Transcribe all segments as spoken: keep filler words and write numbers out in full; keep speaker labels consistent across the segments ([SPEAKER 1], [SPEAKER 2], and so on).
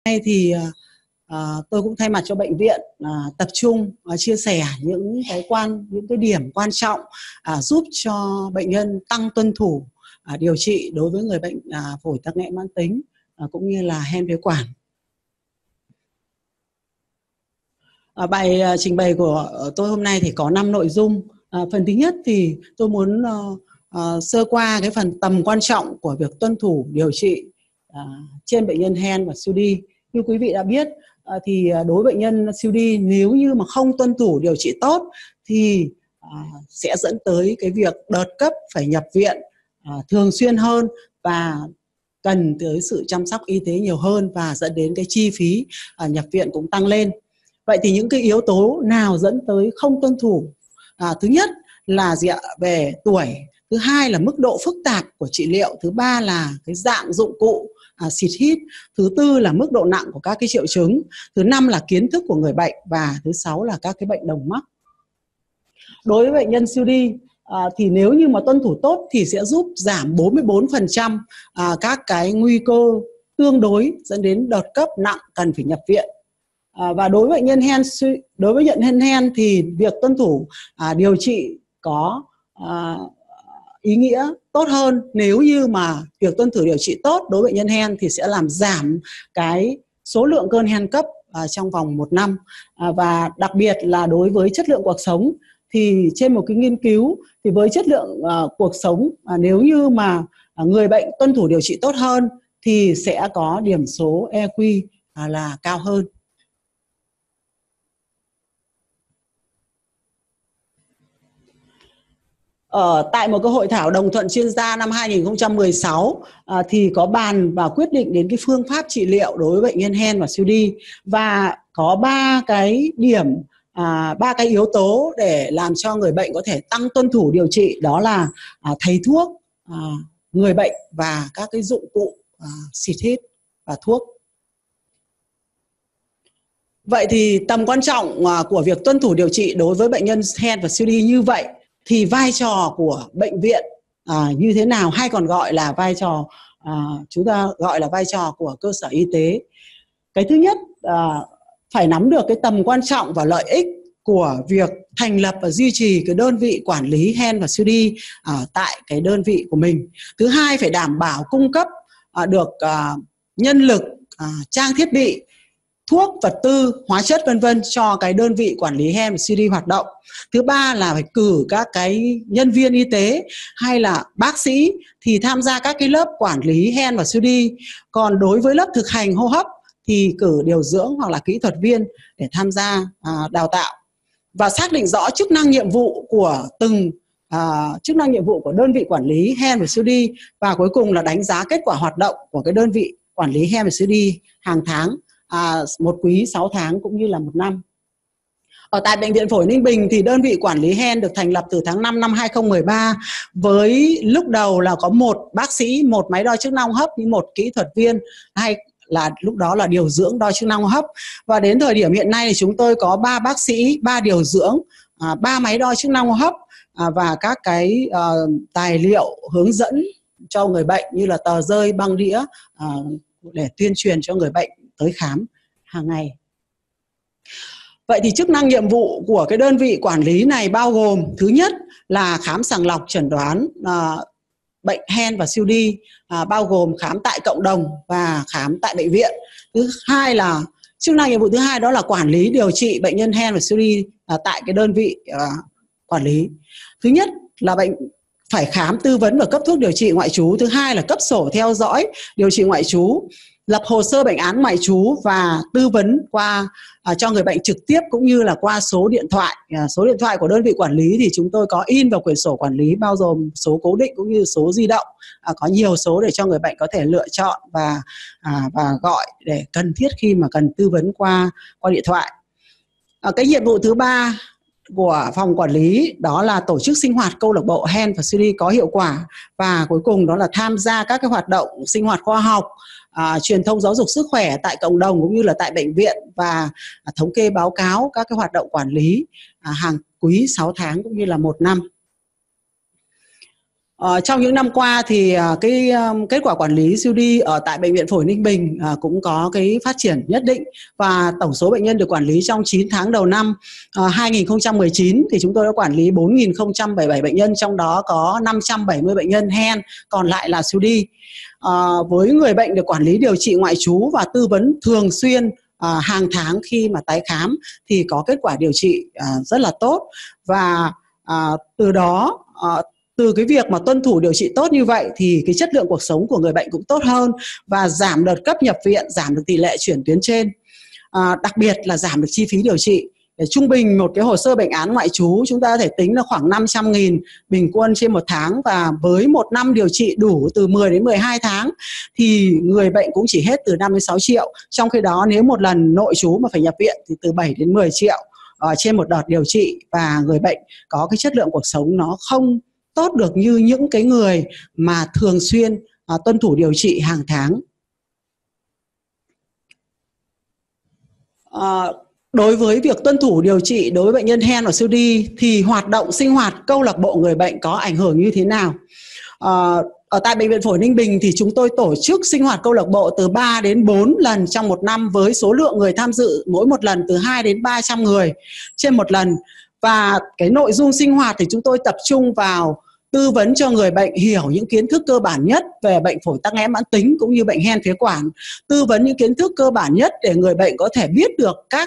[SPEAKER 1] Nay thì à, tôi cũng thay mặt cho bệnh viện à, tập trung à, chia sẻ những cái quan những cái điểm quan trọng à, giúp cho bệnh nhân tăng tuân thủ à, điều trị đối với người bệnh à, phổi tắc nghẽn mãn tính à, cũng như là hen phế quản. À, bài à, trình bày của tôi hôm nay thì có năm nội dung. À, phần thứ nhất thì tôi muốn à, à, sơ qua cái phần tầm quan trọng của việc tuân thủ điều trị à, trên bệnh nhân hen và siêu đi. Như quý vị đã biết à, thì đối với bệnh nhân siêu đi, nếu như mà không tuân thủ điều trị tốt thì à, sẽ dẫn tới cái việc đợt cấp phải nhập viện à, thường xuyên hơn và cần tới sự chăm sóc y tế nhiều hơn, và dẫn đến cái chi phí à, nhập viện cũng tăng lên. Vậy thì những cái yếu tố nào dẫn tới không tuân thủ? À, thứ nhất là gì ạ? Về tuổi. Thứ hai là mức độ phức tạp của trị liệu. Thứ ba là cái dạng dụng cụ à, xịt hít. Thứ tư là mức độ nặng của các cái triệu chứng. Thứ năm là kiến thức của người bệnh. Và thứ sáu là các cái bệnh đồng mắc. Đối với bệnh nhân siêu đi à, thì nếu như mà tuân thủ tốt thì sẽ giúp giảm bốn mươi bốn phần trăm à, các cái nguy cơ tương đối dẫn đến đợt cấp nặng cần phải nhập viện. À, và đối với bệnh nhân hen đối với bệnh nhân hen thì việc tuân thủ à, điều trị có à, ý nghĩa tốt hơn. Nếu như mà việc tuân thủ điều trị tốt đối với bệnh nhân hen thì sẽ làm giảm cái số lượng cơn hen cấp à, trong vòng một năm. À, và đặc biệt là đối với chất lượng cuộc sống thì trên một cái nghiên cứu thì với chất lượng uh, cuộc sống uh, nếu như mà uh, người bệnh tuân thủ điều trị tốt hơn thì sẽ có điểm số E Q uh, là cao hơn. Ở tại một cái hội thảo đồng thuận chuyên gia năm hai nghìn không trăm mười sáu à, thì có bàn và quyết định đến cái phương pháp trị liệu đối với bệnh nhân hen và siêu đi, và có ba cái điểm à, ba cái yếu tố để làm cho người bệnh có thể tăng tuân thủ điều trị, đó là à, thầy thuốc, à, người bệnh và các cái dụng cụ à, xịt hít và thuốc. Vậy thì tầm quan trọng à, của việc tuân thủ điều trị đối với bệnh nhân hen và siêu đi như vậy thì vai trò của bệnh viện à, như thế nào, hay còn gọi là vai trò à, chúng ta gọi là vai trò của cơ sở y tế. Cái thứ nhất à, phải nắm được cái tầm quan trọng và lợi ích của việc thành lập và duy trì cái đơn vị quản lý hen và siêu đi à, tại cái đơn vị của mình. Thứ hai, phải đảm bảo cung cấp à, được à, nhân lực, à, trang thiết bị, thuốc, vật tư, hóa chất vân vân cho cái đơn vị quản lý hen và siêu đi hoạt động. Thứ ba là phải cử các cái nhân viên y tế hay là bác sĩ thì tham gia các cái lớp quản lý hen và siêu đi. Còn đối với lớp thực hành hô hấp thì cử điều dưỡng hoặc là kỹ thuật viên để tham gia à, đào tạo, và xác định rõ chức năng nhiệm vụ của từng à, chức năng nhiệm vụ của đơn vị quản lý hen và siêu đi, và cuối cùng là đánh giá kết quả hoạt động của cái đơn vị quản lý hen và siêu đi hàng tháng, À, một quý, sáu tháng cũng như là một năm. Ở tại Bệnh viện Phổi Ninh Bình thì đơn vị quản lý hen được thành lập từ tháng năm năm hai nghìn không trăm mười ba, với lúc đầu là có một bác sĩ, một máy đo chức năng hô hấp, một kỹ thuật viên, hay là lúc đó là điều dưỡng đo chức năng hô hấp. Và đến thời điểm hiện nay thì chúng tôi có ba bác sĩ, ba điều dưỡng, ba máy đo chức năng hô hấp và các cái uh, tài liệu hướng dẫn cho người bệnh như là tờ rơi, băng đĩa uh, để tuyên truyền cho người bệnh tới khám hàng ngày. Vậy thì chức năng nhiệm vụ của cái đơn vị quản lý này bao gồm: thứ nhất là khám sàng lọc chẩn đoán à, bệnh hen và siêu đi, à, bao gồm khám tại cộng đồng và khám tại bệnh viện. Thứ hai là chức năng nhiệm vụ thứ hai đó là quản lý điều trị bệnh nhân hen và siêu đi à, tại cái đơn vị à, quản lý. Thứ nhất là bệnh phải khám, tư vấn và cấp thuốc điều trị ngoại trú. Thứ hai là cấp sổ theo dõi điều trị ngoại trú, lập hồ sơ bệnh án ngoại trú và tư vấn qua à, cho người bệnh trực tiếp cũng như là qua số điện thoại. À, số điện thoại của đơn vị quản lý thì chúng tôi có in vào quyển sổ quản lý, bao gồm số cố định cũng như số di động. À, có nhiều số để cho người bệnh có thể lựa chọn và à, và gọi để cần thiết khi mà cần tư vấn qua qua điện thoại. À, cái nhiệm vụ thứ ba của phòng quản lý đó là tổ chức sinh hoạt câu lạc bộ hen và siêu đi có hiệu quả, và cuối cùng đó là tham gia các cái hoạt động sinh hoạt khoa học, à, truyền thông giáo dục sức khỏe tại cộng đồng cũng như là tại bệnh viện, và à, thống kê báo cáo các cái hoạt động quản lý à, hàng quý, sáu tháng cũng như là một năm. Uh, trong những năm qua thì uh, cái um, kết quả quản lý xê u đê ở tại Bệnh viện Phổi Ninh Bình uh, cũng có cái phát triển nhất định, và tổng số bệnh nhân được quản lý trong chín tháng đầu năm uh, hai nghìn không trăm mười chín thì chúng tôi đã quản lý bốn nghìn không trăm bảy mươi bảy bệnh nhân, trong đó có năm trăm bảy mươi bệnh nhân hen, còn lại là xê u đê. Uh, với người bệnh được quản lý điều trị ngoại trú và tư vấn thường xuyên uh, hàng tháng khi mà tái khám thì có kết quả điều trị uh, rất là tốt, và uh, từ đó uh, từ cái việc mà tuân thủ điều trị tốt như vậy thì cái chất lượng cuộc sống của người bệnh cũng tốt hơn, và giảm đợt cấp nhập viện, giảm được tỷ lệ chuyển tuyến trên, à, đặc biệt là giảm được chi phí điều trị. Để trung bình một cái hồ sơ bệnh án ngoại trú chúng ta có thể tính là khoảng năm trăm nghìn bình quân trên một tháng, và với một năm điều trị đủ từ mười đến mười hai tháng thì người bệnh cũng chỉ hết từ năm đến sáu triệu. Trong khi đó nếu một lần nội trú mà phải nhập viện thì từ bảy đến mười triệu ở trên một đợt điều trị, và người bệnh có cái chất lượng cuộc sống nó không tốt được như những cái người mà thường xuyên à, tuân thủ điều trị hàng tháng. À, đối với việc tuân thủ điều trị đối với bệnh nhân hen và xê u đê thì hoạt động sinh hoạt câu lạc bộ người bệnh có ảnh hưởng như thế nào? À, ở tại Bệnh viện Phổi Ninh Bình thì chúng tôi tổ chức sinh hoạt câu lạc bộ từ ba đến bốn lần trong một năm, với số lượng người tham dự mỗi một lần từ hai đến ba trăm người trên một lần. Và cái nội dung sinh hoạt thì chúng tôi tập trung vào tư vấn cho người bệnh hiểu những kiến thức cơ bản nhất về bệnh phổi tắc nghẽn mãn tính cũng như bệnh hen phế quản, tư vấn những kiến thức cơ bản nhất để người bệnh có thể biết được các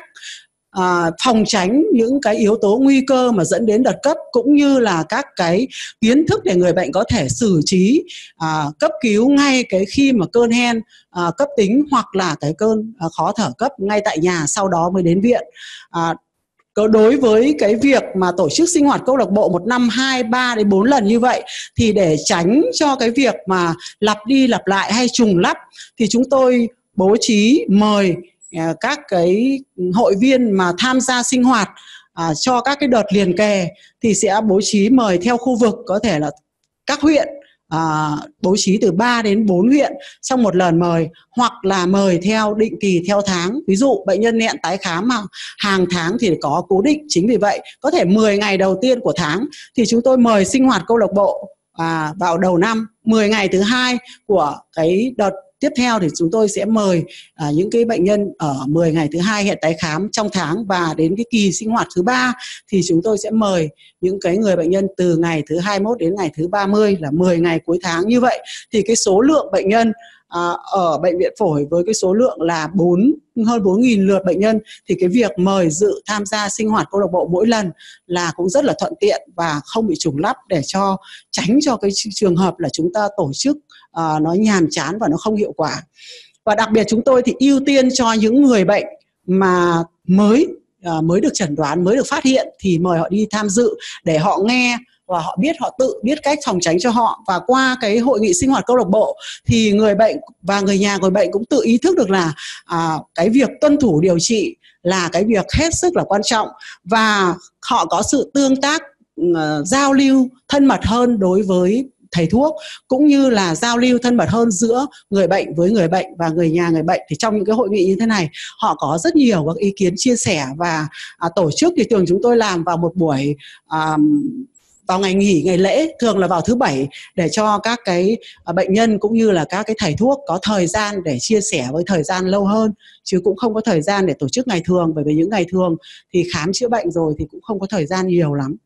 [SPEAKER 1] à, phòng tránh những cái yếu tố nguy cơ mà dẫn đến đợt cấp, cũng như là các cái kiến thức để người bệnh có thể xử trí à, cấp cứu ngay cái khi mà cơn hen à, cấp tính hoặc là cái cơn à, khó thở cấp ngay tại nhà, sau đó mới đến viện. À, Đối với cái việc mà tổ chức sinh hoạt câu lạc bộ một năm hai, ba đến bốn lần như vậy thì để tránh cho cái việc mà lặp đi lặp lại hay trùng lắp thì chúng tôi bố trí mời các cái hội viên mà tham gia sinh hoạt à, cho các cái đợt liền kề thì sẽ bố trí mời theo khu vực, có thể là các huyện, À, bố trí từ ba đến bốn huyện trong một lần mời, hoặc là mời theo định kỳ theo tháng. Ví dụ bệnh nhân hẹn tái khám mà hàng tháng thì có cố định, chính vì vậy có thể mười ngày đầu tiên của tháng thì chúng tôi mời sinh hoạt câu lạc bộ à, vào đầu năm, mười ngày thứ hai của cái đợt tiếp theo thì chúng tôi sẽ mời à, những cái bệnh nhân ở mười ngày thứ hai hẹn tái khám trong tháng, và đến cái kỳ sinh hoạt thứ ba thì chúng tôi sẽ mời những cái người bệnh nhân từ ngày thứ hai mươi mốt đến ngày thứ ba mươi là mười ngày cuối tháng. Như vậy thì cái số lượng bệnh nhân à, ở bệnh viện phổi với cái số lượng là bốn hơn bốn nghìn lượt bệnh nhân thì cái việc mời dự tham gia sinh hoạt câu lạc bộ mỗi lần là cũng rất là thuận tiện và không bị trùng lắp, để cho tránh cho cái trường hợp là chúng ta tổ chức à, nó nhàm chán và nó không hiệu quả. Và đặc biệt chúng tôi thì ưu tiên cho những người bệnh mà mới à, mới được chẩn đoán, mới được phát hiện thì mời họ đi tham dự để họ nghe và họ biết, họ tự biết cách phòng tránh cho họ. Và qua cái hội nghị sinh hoạt câu lạc bộ thì người bệnh và người nhà người bệnh cũng tự ý thức được là à, cái việc tuân thủ điều trị là cái việc hết sức là quan trọng, và họ có sự tương tác uh, giao lưu thân mật hơn đối với thầy thuốc, cũng như là giao lưu thân mật hơn giữa người bệnh với người bệnh và người nhà người bệnh. Thì trong những cái hội nghị như thế này họ có rất nhiều các ý kiến chia sẻ, và à, tổ chức thì thường chúng tôi làm vào một buổi à, vào ngày nghỉ, ngày lễ, thường là vào thứ bảy, để cho các cái bệnh nhân cũng như là các cái thầy thuốc có thời gian để chia sẻ với thời gian lâu hơn, chứ cũng không có thời gian để tổ chức ngày thường, bởi vì những ngày thường thì khám chữa bệnh rồi thì cũng không có thời gian nhiều lắm.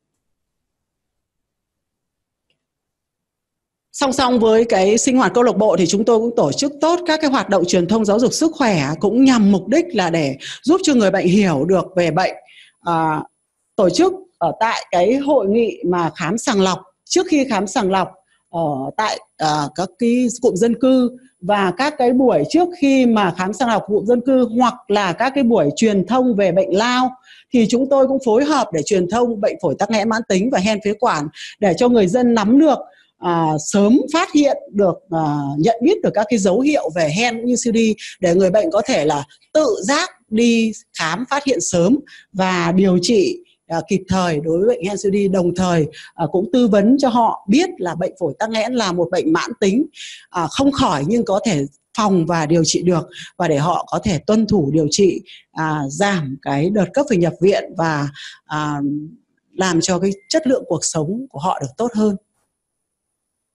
[SPEAKER 1] Song song với cái sinh hoạt câu lạc bộ thì chúng tôi cũng tổ chức tốt các cái hoạt động truyền thông giáo dục sức khỏe, cũng nhằm mục đích là để giúp cho người bệnh hiểu được về bệnh. À, tổ chức ở tại cái hội nghị mà khám sàng lọc, trước khi khám sàng lọc ở tại uh, các cái cụm dân cư, và các cái buổi trước khi mà khám sàng lọc cụm dân cư, hoặc là các cái buổi truyền thông về bệnh lao, thì chúng tôi cũng phối hợp để truyền thông bệnh phổi tắc nghẽn mãn tính và hen phế quản, để cho người dân nắm được, À, sớm phát hiện được, à, nhận biết được các cái dấu hiệu về hen cũng như xê u đê, để người bệnh có thể là tự giác đi khám, phát hiện sớm và điều trị à, kịp thời đối với bệnh hen xê u đê, đồng thời à, cũng tư vấn cho họ biết là bệnh phổi tắc nghẽn là một bệnh mãn tính, à, không khỏi nhưng có thể phòng và điều trị được, và để họ có thể tuân thủ điều trị, à, giảm cái đợt cấp phải nhập viện và à, làm cho cái chất lượng cuộc sống của họ được tốt hơn.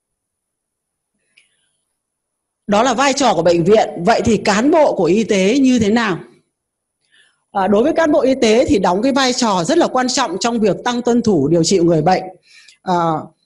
[SPEAKER 1] Đó là vai trò của bệnh viện. Vậy thì cán bộ của y tế như thế nào? À, đối với cán bộ y tế thì đóng cái vai trò rất là quan trọng trong việc tăng tuân thủ điều trị người bệnh. À,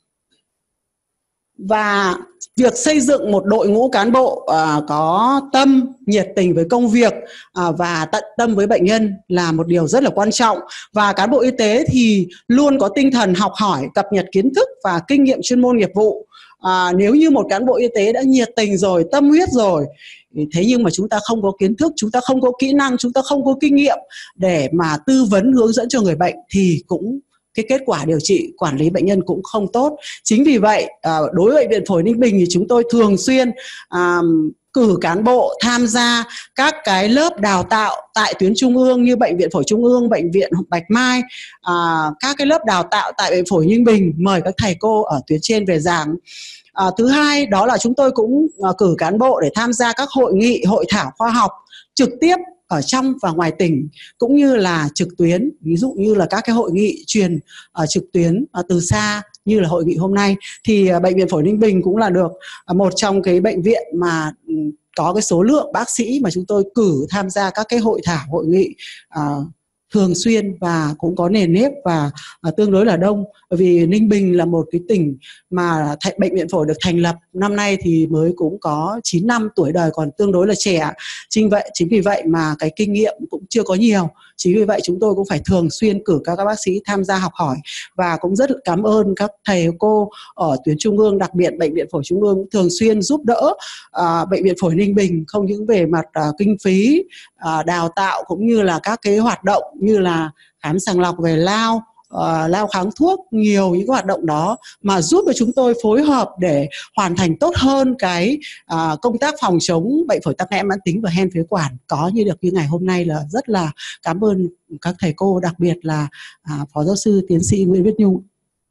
[SPEAKER 1] và việc xây dựng một đội ngũ cán bộ à, có tâm, nhiệt tình với công việc à, và tận tâm với bệnh nhân là một điều rất là quan trọng. Và cán bộ y tế thì luôn có tinh thần học hỏi, cập nhật kiến thức và kinh nghiệm chuyên môn nghiệp vụ. À, nếu như một cán bộ y tế đã nhiệt tình rồi, tâm huyết rồi, thế nhưng mà chúng ta không có kiến thức, chúng ta không có kỹ năng, chúng ta không có kinh nghiệm để mà tư vấn hướng dẫn cho người bệnh thì cũng cái kết quả điều trị, quản lý bệnh nhân cũng không tốt. Chính vì vậy, đối với Bệnh viện Phổi Ninh Bình thì chúng tôi thường xuyên à, cử cán bộ tham gia các cái lớp đào tạo tại tuyến trung ương như Bệnh viện Phổi Trung ương, Bệnh viện Bạch Mai, à, các cái lớp đào tạo tại Bệnh viện Phổi Ninh Bình, mời các thầy cô ở tuyến trên về giảng. À, thứ hai đó là chúng tôi cũng à, cử cán bộ để tham gia các hội nghị, hội thảo khoa học trực tiếp ở trong và ngoài tỉnh, cũng như là trực tuyến, ví dụ như là các cái hội nghị truyền uh, trực tuyến uh, từ xa như là hội nghị hôm nay. Thì uh, Bệnh viện Phổi Ninh Bình cũng là được uh, một trong cái bệnh viện mà um, có cái số lượng bác sĩ mà chúng tôi cử tham gia các cái hội thảo, hội nghị uh, thường xuyên và cũng có nền nếp và uh, tương đối là đông. Bởi vì Ninh Bình là một cái tỉnh mà Bệnh viện Phổi được thành lập năm nay thì mới cũng có chín năm, tuổi đời còn tương đối là trẻ. Chính vậy, chính vì vậy mà cái kinh nghiệm cũng chưa có nhiều. Chính vì vậy chúng tôi cũng phải thường xuyên cử các, các bác sĩ tham gia học hỏi. Và cũng rất cảm ơn các thầy cô ở tuyến trung ương, đặc biệt Bệnh viện Phổi Trung ương thường xuyên giúp đỡ uh, Bệnh viện Phổi Ninh Bình, không những về mặt uh, kinh phí, uh, đào tạo cũng như là các cái hoạt động như là khám sàng lọc về lao, Uh, lao kháng thuốc, nhiều những hoạt động đó mà giúp cho chúng tôi phối hợp để hoàn thành tốt hơn cái uh, công tác phòng chống bệnh phổi tắc nghẽn mãn tính và hen phế quản có như được như ngày hôm nay. Là rất là cảm ơn các thầy cô, đặc biệt là uh, Phó Giáo sư Tiến sĩ Nguyễn Viết Nhung.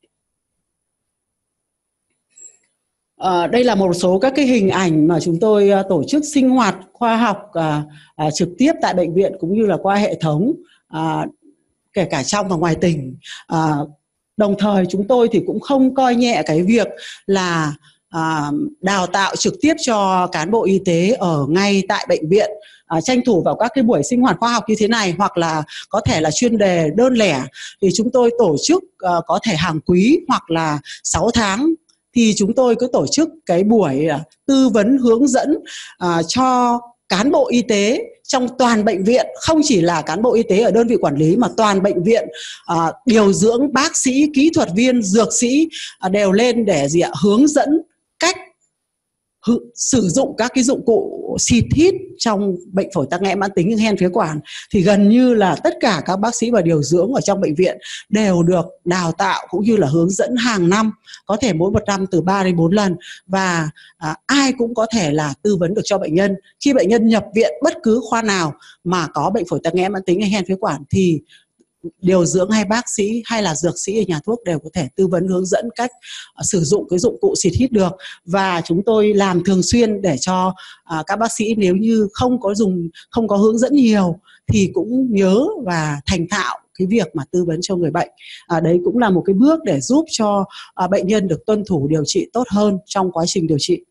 [SPEAKER 1] Uh, đây là một số các cái hình ảnh mà chúng tôi uh, tổ chức sinh hoạt khoa học uh, uh, trực tiếp tại bệnh viện cũng như là qua hệ thống, uh, kể cả trong và ngoài tỉnh. À, đồng thời chúng tôi thì cũng không coi nhẹ cái việc là à, đào tạo trực tiếp cho cán bộ y tế ở ngay tại bệnh viện, à, tranh thủ vào các cái buổi sinh hoạt khoa học như thế này, hoặc là có thể là chuyên đề đơn lẻ thì chúng tôi tổ chức à, có thể hàng quý hoặc là sáu tháng thì chúng tôi cứ tổ chức cái buổi à, tư vấn hướng dẫn à, cho cán bộ y tế trong toàn bệnh viện, không chỉ là cán bộ y tế ở đơn vị quản lý mà toàn bệnh viện, à, điều dưỡng, bác sĩ, kỹ thuật viên, dược sĩ à, đều lên để gì ạ? Hướng dẫn cách sử dụng các cái dụng cụ xịt hít trong bệnh phổi tắc nghẽn mãn tính như hen phế quản. Thì gần như là tất cả các bác sĩ và điều dưỡng ở trong bệnh viện đều được đào tạo cũng như là hướng dẫn hàng năm, có thể mỗi một năm từ ba đến bốn lần, và à, ai cũng có thể là tư vấn được cho bệnh nhân. Khi bệnh nhân nhập viện bất cứ khoa nào mà có bệnh phổi tắc nghẽn mãn tính hay hen phế quản thì điều dưỡng hay bác sĩ hay là dược sĩ ở nhà thuốc đều có thể tư vấn hướng dẫn cách uh, sử dụng cái dụng cụ xịt hít được. Và chúng tôi làm thường xuyên để cho uh, các bác sĩ nếu như không có dùng, không có hướng dẫn nhiều thì cũng nhớ và thành thạo cái việc mà tư vấn cho người bệnh. À, đấy cũng là một cái bước để giúp cho uh, bệnh nhân được tuân thủ điều trị tốt hơn trong quá trình điều trị.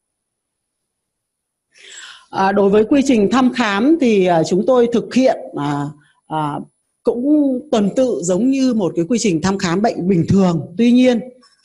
[SPEAKER 1] À, đối với quy trình thăm khám thì uh, chúng tôi thực hiện uh, uh, cũng tuần tự giống như một cái quy trình thăm khám bệnh bình thường. Tuy nhiên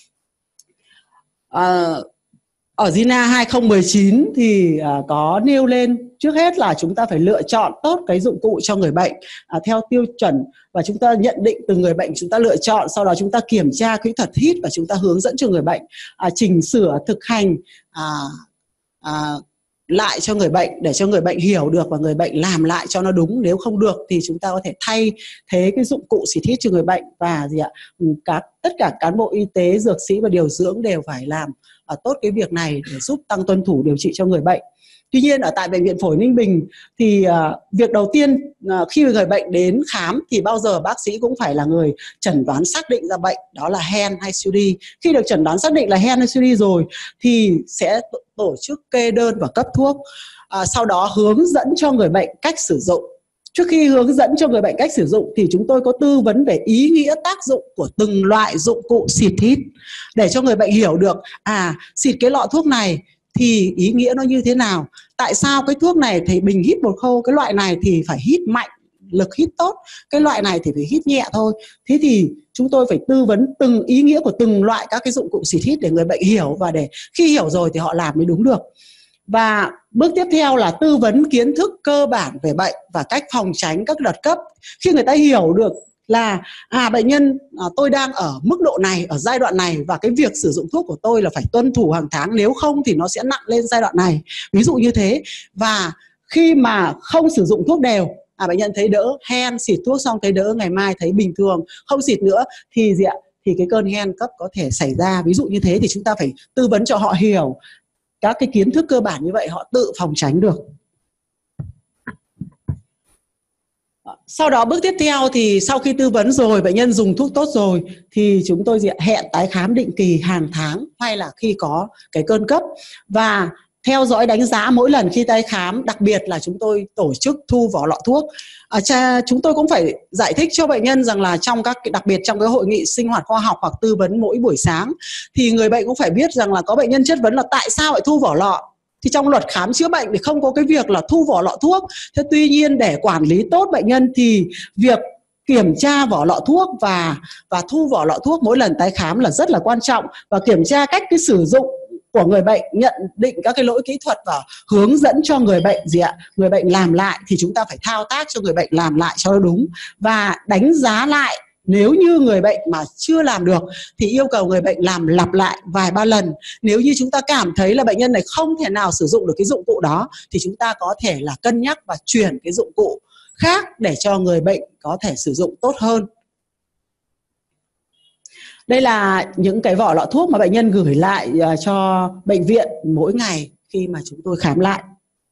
[SPEAKER 1] à, ở GINA hai không một chín thì à, có nêu lên trước hết là chúng ta phải lựa chọn tốt cái dụng cụ cho người bệnh à, theo tiêu chuẩn, và chúng ta nhận định từ người bệnh, chúng ta lựa chọn, sau đó chúng ta kiểm tra kỹ thuật hít và chúng ta hướng dẫn cho người bệnh à, chỉnh sửa thực hành à, à, lại cho người bệnh để cho người bệnh hiểu được và người bệnh làm lại cho nó đúng. Nếu không được thì chúng ta có thể thay thế cái dụng cụ xịt hít cho người bệnh. Và gì ạ, các tất cả cán bộ y tế, dược sĩ và điều dưỡng đều phải làm uh, tốt cái việc này để giúp tăng tuân thủ điều trị cho người bệnh. Tuy nhiên ở tại Bệnh viện Phổi Ninh Bình thì uh, việc đầu tiên uh, khi người bệnh đến khám thì bao giờ bác sĩ cũng phải là người chẩn đoán xác định ra bệnh, đó là hen hay xê ô đê. Khi được chẩn đoán xác định là hen hay xê ô đê rồi thì sẽ tổ chức kê đơn và cấp thuốc, à, sau đó hướng dẫn cho người bệnh cách sử dụng. Trước khi hướng dẫn cho người bệnh cách sử dụng thì chúng tôi có tư vấn về ý nghĩa tác dụng của từng loại dụng cụ xịt hít để cho người bệnh hiểu được à xịt cái lọ thuốc này thì ý nghĩa nó như thế nào, tại sao cái thuốc này thì bình hít một khâu, cái loại này thì phải hít mạnh, lực hít tốt, cái loại này thì phải hít nhẹ thôi. Thế thì chúng tôi phải tư vấn từng ý nghĩa của từng loại các cái dụng cụ xịt hít để người bệnh hiểu, và để khi hiểu rồi thì họ làm mới đúng được. Và bước tiếp theo là tư vấn kiến thức cơ bản về bệnh và cách phòng tránh các đợt cấp. Khi người ta hiểu được là à bệnh nhân à, tôi đang ở mức độ này, ở giai đoạn này, và cái việc sử dụng thuốc của tôi là phải tuân thủ hàng tháng, nếu không thì nó sẽ nặng lên giai đoạn này, ví dụ như thế. Và khi mà không sử dụng thuốc đều, à bệnh nhân thấy đỡ, hen xịt thuốc xong thấy đỡ, ngày mai thấy bình thường, không xịt nữa thì gì ạ? Thì cái cơn hen cấp có thể xảy ra, ví dụ như thế. Thì chúng ta phải tư vấn cho họ hiểu các cái kiến thức cơ bản, như vậy họ tự phòng tránh được. Sau đó bước tiếp theo thì sau khi tư vấn rồi, bệnh nhân dùng thuốc tốt rồi, thì chúng tôi hẹn tái khám định kỳ hàng tháng hay là khi có cái cơn cấp, và theo dõi đánh giá mỗi lần khi tái khám. Đặc biệt là chúng tôi tổ chức thu vỏ lọ thuốc. À, cha, chúng tôi cũng phải giải thích cho bệnh nhân rằng là trong các đặc biệt trong cái hội nghị sinh hoạt khoa học hoặc tư vấn mỗi buổi sáng, thì người bệnh cũng phải biết rằng là có bệnh nhân chất vấn là tại sao lại thu vỏ lọ. Thì trong luật khám chữa bệnh thì không có cái việc là thu vỏ lọ thuốc. Thế tuy nhiên để quản lý tốt bệnh nhân thì việc kiểm tra vỏ lọ thuốc và và thu vỏ lọ thuốc mỗi lần tái khám là rất là quan trọng, và kiểm tra cách cái sử dụng của người bệnh, nhận định các cái lỗi kỹ thuật và hướng dẫn cho người bệnh gì ạ? Người bệnh làm lại thì chúng ta phải thao tác cho người bệnh làm lại cho nó đúng, và đánh giá lại. Nếu như người bệnh mà chưa làm được thì yêu cầu người bệnh làm lặp lại vài ba lần. Nếu như chúng ta cảm thấy là bệnh nhân này không thể nào sử dụng được cái dụng cụ đó thì chúng ta có thể là cân nhắc và chuyển cái dụng cụ khác để cho người bệnh có thể sử dụng tốt hơn. Đây là những cái vỏ lọ thuốc mà bệnh nhân gửi lại cho bệnh viện mỗi ngày khi mà chúng tôi khám lại.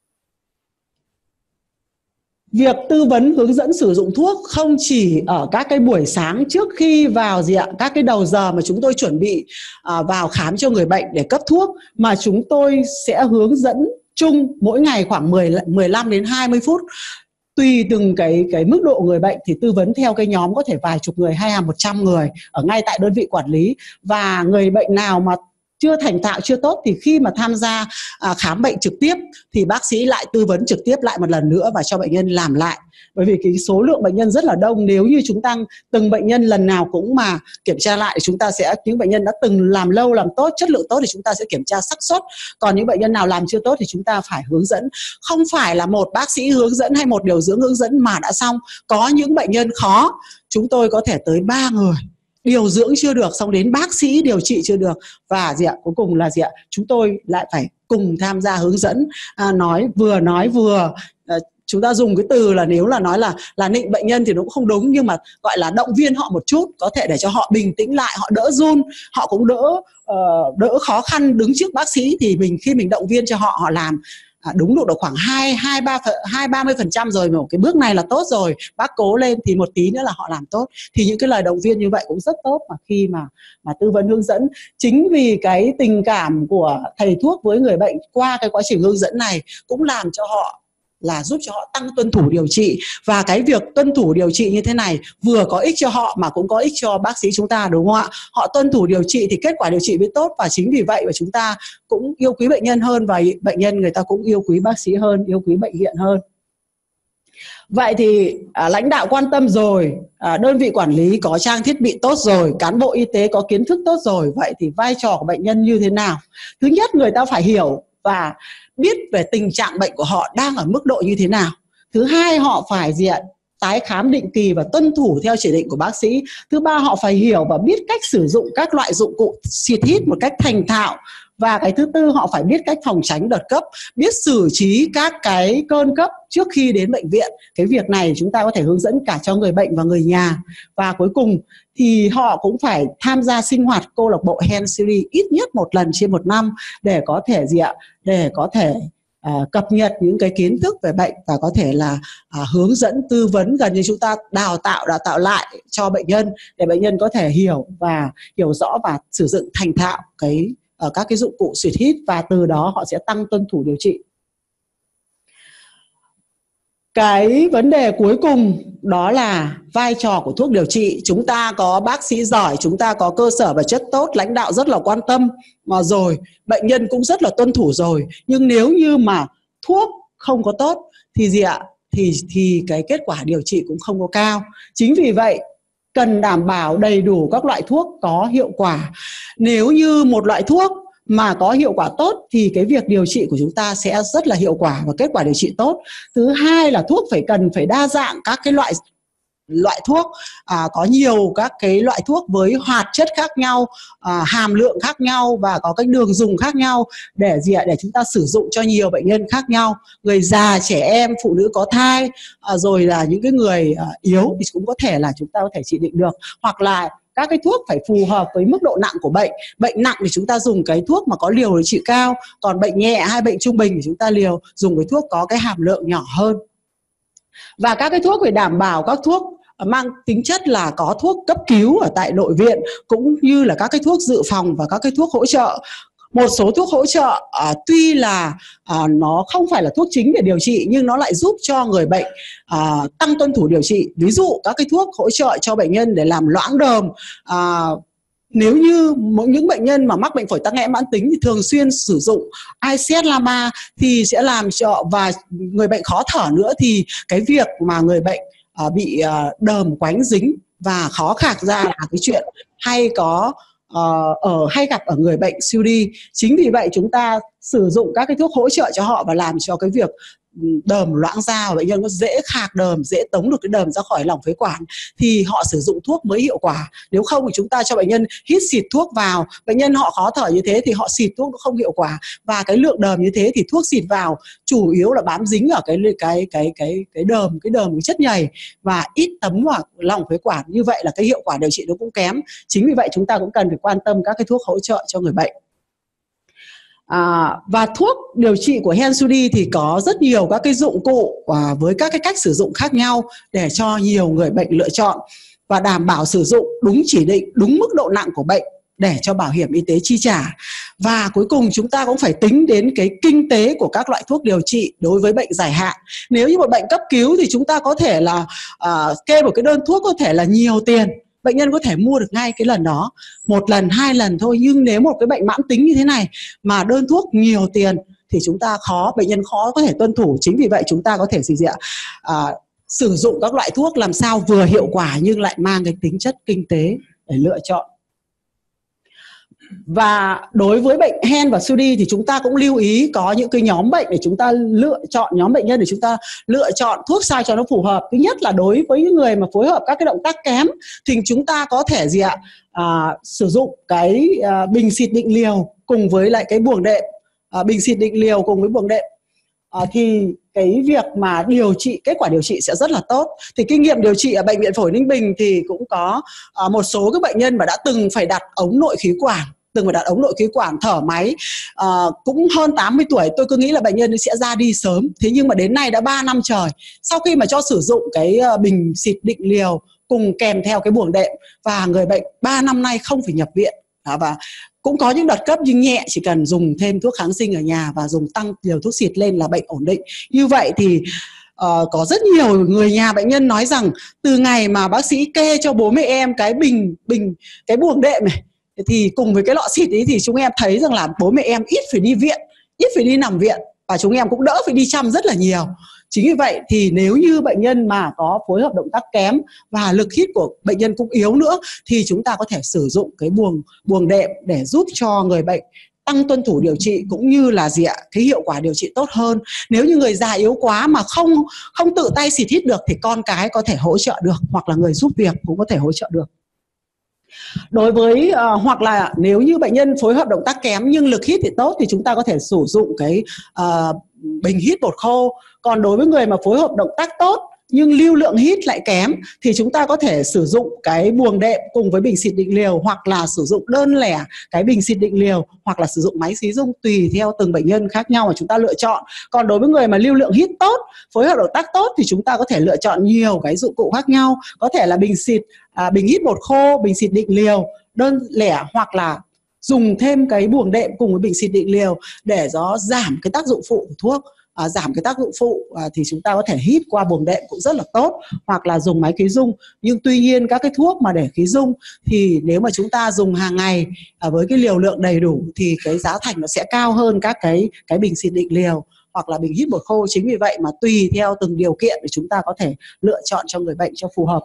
[SPEAKER 1] Việc tư vấn hướng dẫn sử dụng thuốc không chỉ ở các cái buổi sáng trước khi vào gì ạ, các cái đầu giờ mà chúng tôi chuẩn bị à, vào khám cho người bệnh để cấp thuốc, mà chúng tôi sẽ hướng dẫn chung mỗi ngày khoảng mười lăm đến hai mươi phút. Tùy từng cái cái mức độ người bệnh thì tư vấn theo cái nhóm có thể vài chục người hay là một trăm người ở ngay tại đơn vị quản lý. Và người bệnh nào mà chưa thành thạo, chưa tốt thì khi mà tham gia à, khám bệnh trực tiếp thì bác sĩ lại tư vấn trực tiếp lại một lần nữa và cho bệnh nhân làm lại. Bởi vì cái số lượng bệnh nhân rất là đông, nếu như chúng ta từng bệnh nhân lần nào cũng mà kiểm tra lại, chúng ta sẽ, những bệnh nhân đã từng làm lâu, làm tốt, chất lượng tốt thì chúng ta sẽ kiểm tra xác suất. Còn những bệnh nhân nào làm chưa tốt thì chúng ta phải hướng dẫn. Không phải là một bác sĩ hướng dẫn hay một điều dưỡng hướng dẫn mà đã xong. Có những bệnh nhân khó, chúng tôi có thể tới ba người điều dưỡng chưa được, xong đến bác sĩ điều trị chưa được, và gì ạ, cuối cùng là gì ạ, chúng tôi lại phải cùng tham gia hướng dẫn, à, nói vừa nói vừa à, chúng ta dùng cái từ là, nếu là nói là là nịnh bệnh nhân thì nó cũng không đúng, nhưng mà gọi là động viên họ một chút, có thể để cho họ bình tĩnh lại, họ đỡ run, họ cũng đỡ uh, đỡ khó khăn đứng trước bác sĩ. Thì mình khi mình động viên cho họ, họ làm À, đúng độ, độ khoảng hai hai ba hai ba mươi phần trăm rồi, một cái bước này là tốt rồi, bác cố lên, thì một tí nữa là họ làm tốt. Thì những cái lời động viên như vậy cũng rất tốt mà khi mà mà tư vấn hướng dẫn. Chính vì cái tình cảm của thầy thuốc với người bệnh qua cái quá trình hướng dẫn này cũng làm cho họ là giúp cho họ tăng tuân thủ điều trị. Và cái việc tuân thủ điều trị như thế này vừa có ích cho họ mà cũng có ích cho bác sĩ chúng ta, đúng không ạ? Họ tuân thủ điều trị thì kết quả điều trị mới tốt, và chính vì vậy mà chúng ta cũng yêu quý bệnh nhân hơn, và bệnh nhân người ta cũng yêu quý bác sĩ hơn, yêu quý bệnh viện hơn. Vậy thì à, lãnh đạo quan tâm rồi, à, đơn vị quản lý có trang thiết bị tốt rồi, cán bộ y tế có kiến thức tốt rồi, vậy thì vai trò của bệnh nhân như thế nào? Thứ nhất, người ta phải hiểu và biết về tình trạng bệnh của họ đang ở mức độ như thế nào. Thứ hai, họ phải gì ạ? Tái khám định kỳ và tuân thủ theo chỉ định của bác sĩ. Thứ ba, họ phải hiểu và biết cách sử dụng các loại dụng cụ xịt hít một cách thành thạo. Và cái thứ tư, họ phải biết cách phòng tránh đợt cấp, biết xử trí các cái cơn cấp trước khi đến bệnh viện. Cái việc này chúng ta có thể hướng dẫn cả cho người bệnh và người nhà. Và cuối cùng thì họ cũng phải tham gia sinh hoạt câu lạc bộ Hand Series ít nhất một lần trên một năm để có thể gì ạ? Để có thể à, cập nhật những cái kiến thức về bệnh và có thể là à, hướng dẫn, tư vấn, gần như chúng ta đào tạo đào tạo lại cho bệnh nhân để bệnh nhân có thể hiểu và hiểu rõ và sử dụng thành thạo cái ở các cái dụng cụ xịt hít, và từ đó họ sẽ tăng tuân thủ điều trị. Cái vấn đề cuối cùng đó là vai trò của thuốc điều trị. Chúng ta có bác sĩ giỏi, chúng ta có cơ sở vật chất tốt, lãnh đạo rất là quan tâm mà rồi, bệnh nhân cũng rất là tuân thủ rồi. Nhưng nếu như mà thuốc không có tốt thì gì ạ? Thì, thì cái kết quả điều trị cũng không có cao. Chính vì vậy cần đảm bảo đầy đủ các loại thuốc có hiệu quả. Nếu như một loại thuốc mà có hiệu quả tốt thì cái việc điều trị của chúng ta sẽ rất là hiệu quả và kết quả điều trị tốt. Thứ hai là thuốc phải cần phải đa dạng các cái loại loại thuốc, à, có nhiều các cái loại thuốc với hoạt chất khác nhau, à, hàm lượng khác nhau và có cái đường dùng khác nhau để gì ạ? Để chúng ta sử dụng cho nhiều bệnh nhân khác nhau, người già, trẻ em, phụ nữ có thai, à, rồi là những cái người à, yếu thì cũng có thể là chúng ta có thể chỉ định được, hoặc là các cái thuốc phải phù hợp với mức độ nặng của bệnh. Bệnh nặng thì chúng ta dùng cái thuốc mà có liều điều trị cao, còn bệnh nhẹ hay bệnh trung bình thì chúng ta liều dùng cái thuốc có cái hàm lượng nhỏ hơn. Và các cái thuốc phải đảm bảo các thuốc mang tính chất là có thuốc cấp cứu ở tại nội viện, cũng như là các cái thuốc dự phòng và các cái thuốc hỗ trợ. Một số thuốc hỗ trợ à, tuy là à, nó không phải là thuốc chính để điều trị nhưng nó lại giúp cho người bệnh à, tăng tuân thủ điều trị. Ví dụ các cái thuốc hỗ trợ cho bệnh nhân để làm loãng đờm. À, nếu như những bệnh nhân mà mắc bệnh phổi tắc nghẽn mãn tính thì thường xuyên sử dụng i xê ét LAMA thì sẽ làm cho, và người bệnh khó thở nữa thì cái việc mà người bệnh à, bị à, đờm quánh dính và khó khạc ra là cái chuyện hay có Uh, ở hay gặp ở người bệnh xê ô đê. Chính vì vậy chúng ta sử dụng các cái thuốc hỗ trợ cho họ và làm cho cái việc đờm loãng ra và bệnh nhân có dễ khạc đờm, dễ tống được cái đờm ra khỏi lòng phế quản thì họ sử dụng thuốc mới hiệu quả. Nếu không thì chúng ta cho bệnh nhân hít xịt thuốc vào, bệnh nhân họ khó thở như thế thì họ xịt thuốc nó không hiệu quả, và cái lượng đờm như thế thì thuốc xịt vào chủ yếu là bám dính ở cái cái cái cái cái đờm cái đờm cái chất nhầy và ít tấm vào lòng phế quản. Như vậy là cái hiệu quả điều trị nó cũng kém. Chính vì vậy chúng ta cũng cần phải quan tâm các cái thuốc hỗ trợ cho người bệnh. À, và thuốc điều trị của hen xê ô đê thì có rất nhiều các cái dụng cụ à, với các cái cách sử dụng khác nhau để cho nhiều người bệnh lựa chọn và đảm bảo sử dụng đúng chỉ định, đúng mức độ nặng của bệnh để cho bảo hiểm y tế chi trả. Và cuối cùng chúng ta cũng phải tính đến cái kinh tế của các loại thuốc điều trị đối với bệnh dài hạn. Nếu như một bệnh cấp cứu thì chúng ta có thể là à, kê một cái đơn thuốc có thể là nhiều tiền, bệnh nhân có thể mua được ngay cái lần đó, một lần, hai lần thôi. Nhưng nếu một cái bệnh mãn tính như thế này mà đơn thuốc nhiều tiền thì chúng ta khó, bệnh nhân khó có thể tuân thủ. Chính vì vậy chúng ta có thể gì gì ạ? À, sử dụng các loại thuốc làm sao vừa hiệu quả nhưng lại mang cái tính chất kinh tế để lựa chọn. Và đối với bệnh hen và xê ô đê thì chúng ta cũng lưu ý có những cái nhóm bệnh để chúng ta lựa chọn, nhóm bệnh nhân để chúng ta lựa chọn thuốc sao cho nó phù hợp. Thứ nhất là đối với những người mà phối hợp các cái động tác kém thì chúng ta có thể gì ạ? À, sử dụng cái à, bình xịt định liều cùng với lại cái buồng đệm, à, bình xịt định liều cùng với buồng đệm. À, thì cái việc mà điều trị, kết quả điều trị sẽ rất là tốt. Thì kinh nghiệm điều trị ở Bệnh viện Phổi Ninh Bình thì cũng có à, một số các bệnh nhân mà đã từng phải đặt ống nội khí quản, từng phải đặt ống nội khí quản, thở máy, à, cũng hơn tám mươi tuổi. Tôi cứ nghĩ là bệnh nhân sẽ ra đi sớm. Thế nhưng mà đến nay đã ba năm trời, sau khi mà cho sử dụng cái bình xịt định liều cùng kèm theo cái buồng đệm, và người bệnh ba năm nay không phải nhập viện. Đó, và cũng có những đợt cấp nhưng nhẹ, chỉ cần dùng thêm thuốc kháng sinh ở nhà và dùng tăng liều thuốc xịt lên là bệnh ổn định. Như vậy thì uh, có rất nhiều người nhà bệnh nhân nói rằng từ ngày mà bác sĩ kê cho bố mẹ em cái bình bình cái buồng đệm này thì cùng với cái lọ xịt ấy thì chúng em thấy rằng là bố mẹ em ít phải đi viện, ít phải đi nằm viện, và chúng em cũng đỡ phải đi chăm rất là nhiều. Chính vì vậy thì nếu như bệnh nhân mà có phối hợp động tác kém và lực hít của bệnh nhân cũng yếu nữa thì chúng ta có thể sử dụng cái buồng buồng đệm để giúp cho người bệnh tăng tuân thủ điều trị cũng như là gì ạ, cái hiệu quả điều trị tốt hơn. Nếu như người già yếu quá mà không không tự tay xịt hít được thì con cái có thể hỗ trợ được, hoặc là người giúp việc cũng có thể hỗ trợ được. Đối với uh, hoặc là nếu như bệnh nhân phối hợp động tác kém nhưng lực hít thì tốt thì chúng ta có thể sử dụng cái uh, bình hít bột khô. Còn đối với người mà phối hợp động tác tốt nhưng lưu lượng hít lại kém thì chúng ta có thể sử dụng cái buồng đệm cùng với bình xịt định liều, hoặc là sử dụng đơn lẻ cái bình xịt định liều, hoặc là sử dụng máy xí dung, tùy theo từng bệnh nhân khác nhau mà chúng ta lựa chọn. Còn đối với người mà lưu lượng hít tốt, phối hợp động tác tốt thì chúng ta có thể lựa chọn nhiều cái dụng cụ khác nhau, có thể là bình xịt à, bình hít bột khô, bình xịt định liều đơn lẻ, hoặc là dùng thêm cái buồng đệm cùng với bình xịt định liều để nó giảm cái tác dụng phụ của thuốc. à, giảm cái tác dụng phụ à, thì chúng ta có thể hít qua buồng đệm cũng rất là tốt, hoặc là dùng máy khí dung. Nhưng tuy nhiên các cái thuốc mà để khí dung thì nếu mà chúng ta dùng hàng ngày à, với cái liều lượng đầy đủ thì cái giá thành nó sẽ cao hơn các cái cái bình xịt định liều hoặc là bình hít bột khô. Chính vì vậy mà tùy theo từng điều kiện để chúng ta có thể lựa chọn cho người bệnh cho phù hợp.